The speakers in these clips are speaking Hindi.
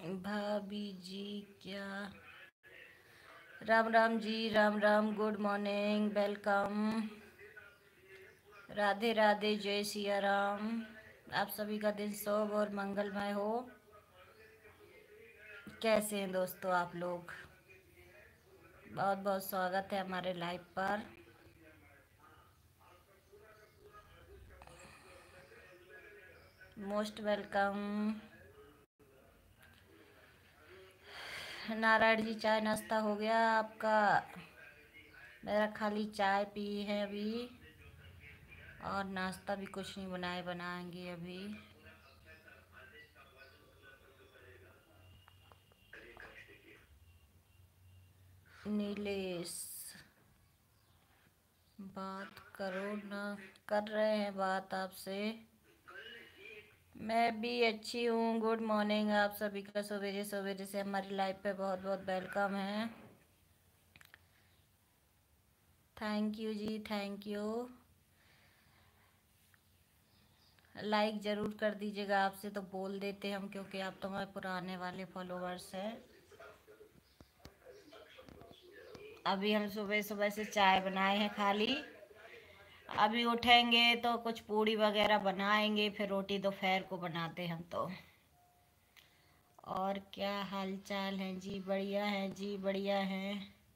भाभी जी क्या। Ram Ram ji, Ram Ram, good morning, welcome, Radhe Radhe, जय सिया राम। आप सभी का दिन शुभ और मंगलमय हो। कैसे हैं दोस्तों आप लोग। बहुत बहुत स्वागत है हमारे लाइव पर। Most welcome. नारायण जी, चाय नाश्ता हो गया आपका। मेरा खाली चाय पी है अभी, और नाश्ता भी कुछ नहीं बनाएंगे अभी। नीलेश, बात करो ना। कर रहे हैं बात आपसे। मैं भी अच्छी हूँ। गुड मॉर्निंग आप सभी का। सवेरे सवेरे से हमारी लाइव पे बहुत बहुत वेलकम है। थैंक यू जी, थैंक यू। लाइक ज़रूर कर दीजिएगा। आपसे तो बोल देते हम, क्योंकि आप तो हमारे पुराने वाले फॉलोवर्स हैं। अभी हम सुबह सुबह से चाय बनाए हैं खाली। अभी उठेंगे तो कुछ पूड़ी वगैरह बनाएंगे, फिर रोटी दोपहर को बनाते हम तो। और क्या हाल चाल है जी। बढ़िया है जी, बढ़िया है।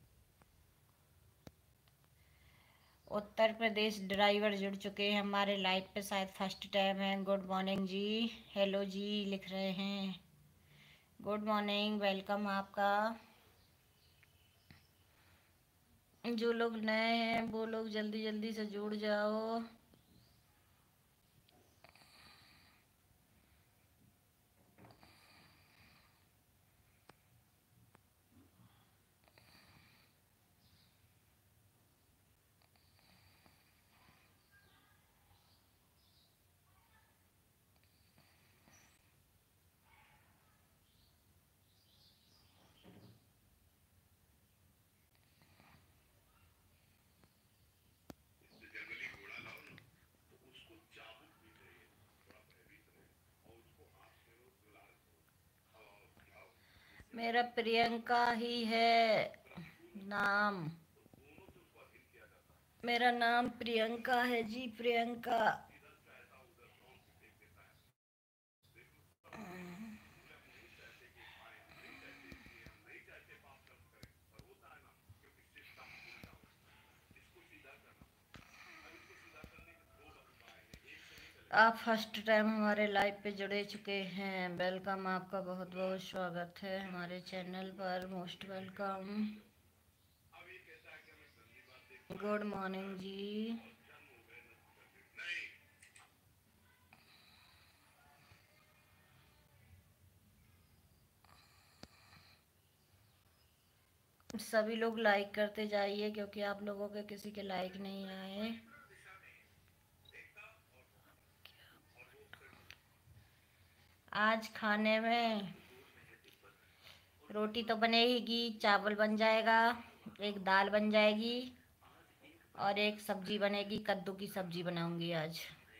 उत्तर प्रदेश ड्राइवर जुड़ चुके हैं हमारे लाइव पे, शायद फर्स्ट टाइम है। गुड मॉर्निंग जी, हेलो जी लिख रहे हैं। गुड मॉर्निंग, वेलकम आपका। जो लोग नए हैं वो लोग जल्दी जल्दी से जुड़ जाओ। मेरा प्रियंका ही है नाम। मेरा नाम प्रियंका है जी, प्रियंका। आप फर्स्ट टाइम हमारे लाइव पे जुड़े चुके हैं, वेलकम आपका। बहुत बहुत स्वागत है हमारे चैनल पर। Most welcome. गुड मॉर्निंग जी। सभी लोग लाइक करते जाइए, क्योंकि आप लोगों के किसी के लाइक नहीं आए। आज खाने में रोटी तो बनेगी, चावल बन जाएगा, एक दाल बन जाएगी, और एक सब्जी बनेगी। कद्दू की सब्जी बनाऊंगी आज।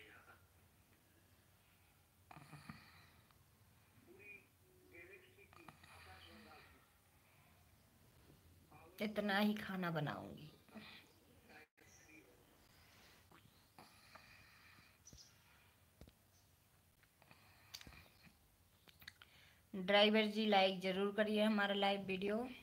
इतना ही खाना बनाऊंगी। ड्राइवर जी, लाइक ज़रूर करिए हमारा लाइव वीडियो।